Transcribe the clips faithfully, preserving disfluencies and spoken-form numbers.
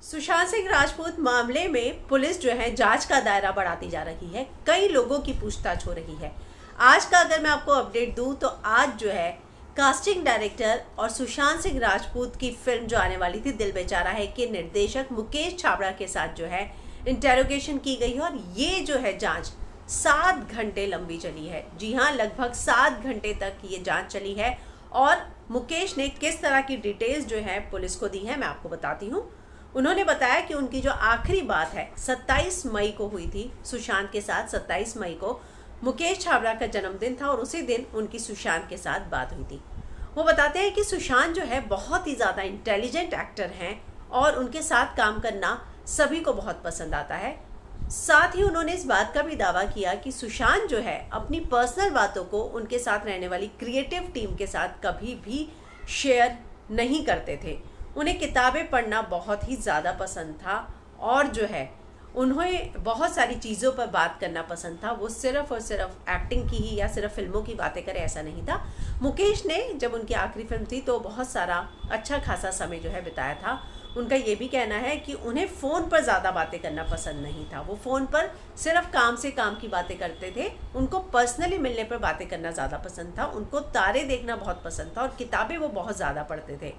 सुशांत सिंह राजपूत मामले में पुलिस जो है जांच का दायरा बढ़ाती जा रही है। कई लोगों की पूछताछ हो रही है। आज का अगर मैं आपको अपडेट दूं तो आज जो है कास्टिंग डायरेक्टर और सुशांत सिंह राजपूत की फिल्म जो आने वाली थी दिल बेचारा है के निर्देशक मुकेश छाबड़ा के साथ जो है इंटेरोगेशन की गई है और ये जो है जांच सात घंटे लंबी चली है। जी हाँ, लगभग सात घंटे तक ये जांच चली है और मुकेश ने किस तरह की डिटेल्स जो है पुलिस को दी है मैं आपको बताती हूँ। उन्होंने बताया कि उनकी जो आखिरी बात है सत्ताईस मई को हुई थी सुशांत के साथ। सत्ताईस मई को मुकेश छाबड़ा का जन्मदिन था और उसी दिन उनकी सुशांत के साथ बात हुई थी। वो बताते हैं कि सुशांत जो है बहुत ही ज़्यादा इंटेलिजेंट एक्टर हैं और उनके साथ काम करना सभी को बहुत पसंद आता है। साथ ही उन्होंने इस बात का भी दावा किया कि सुशांत जो है अपनी पर्सनल बातों को उनके साथ रहने वाली क्रिएटिव टीम के साथ कभी भी शेयर नहीं करते थे। उन्हें किताबें पढ़ना बहुत ही ज़्यादा पसंद था और जो है उन्हें बहुत सारी चीज़ों पर बात करना पसंद था। वो सिर्फ और सिर्फ एक्टिंग की ही या सिर्फ फिल्मों की बातें करे ऐसा नहीं था। मुकेश ने जब उनकी आखिरी फिल्म थी तो बहुत सारा अच्छा खासा समय जो है बिताया था। उनका ये भी कहना है कि उन्हें फ़ोन पर ज़्यादा बातें करना पसंद नहीं था। वो फ़ोन पर सिर्फ काम से काम की बातें करते थे। उनको पर्सनली मिलने पर बातें करना ज़्यादा पसंद था। उनको तारे देखना बहुत पसंद था और किताबें वो बहुत ज़्यादा पढ़ते थे।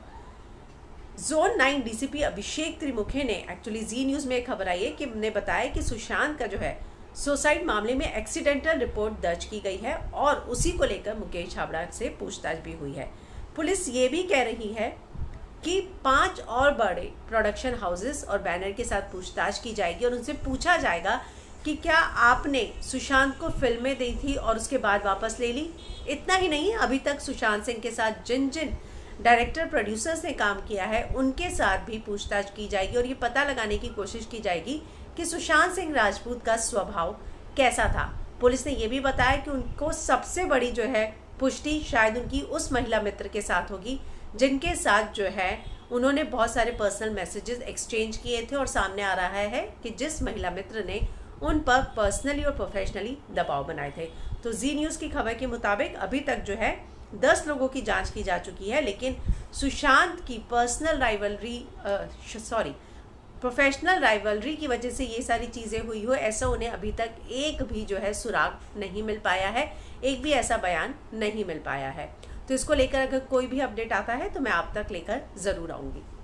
Zone nine DCP Abhishek Trimukhe ने एक्चुअली जी न्यूज़ में एक खबर आई है कि ने बताया कि सुशांत का जो है सुसाइड मामले में एक्सीडेंटल रिपोर्ट दर्ज की गई है और उसी को लेकर मुकेश छाबड़ा से पूछताछ भी हुई है। पुलिस ये भी कह रही है कि पांच और बड़े प्रोडक्शन हाउसेस और बैनर के साथ पूछताछ की जाएगी और उनसे पूछा जाएगा कि क्या आपने सुशांत को फिल्में दी थी और उसके बाद वापस ले ली। इतना ही नहीं, अभी तक सुशांत सिंह के साथ जिन जिन डायरेक्टर प्रोड्यूसर्स ने काम किया है उनके साथ भी पूछताछ की जाएगी और ये पता लगाने की कोशिश की जाएगी कि सुशांत सिंह राजपूत का स्वभाव कैसा था। पुलिस ने यह भी बताया कि उनको सबसे बड़ी जो है पुष्टि शायद उनकी उस महिला मित्र के साथ होगी जिनके साथ जो है उन्होंने बहुत सारे पर्सनल मैसेजेस एक्सचेंज किए थे और सामने आ रहा है कि जिस महिला मित्र ने उन पर पर्सनली और प्रोफेशनली दबाव बनाए थे। तो जी न्यूज़ की खबर के मुताबिक अभी तक जो है दस लोगों की जांच की जा चुकी है, लेकिन सुशांत की personal rivalry sorry professional rivalry की वजह से ये सारी चीज़ें हुई हो ऐसा उन्हें अभी तक एक भी जो है सुराग नहीं मिल पाया है, एक भी ऐसा बयान नहीं मिल पाया है। तो इसको लेकर अगर कोई भी अपडेट आता है तो मैं आप तक लेकर ज़रूर आऊँगी।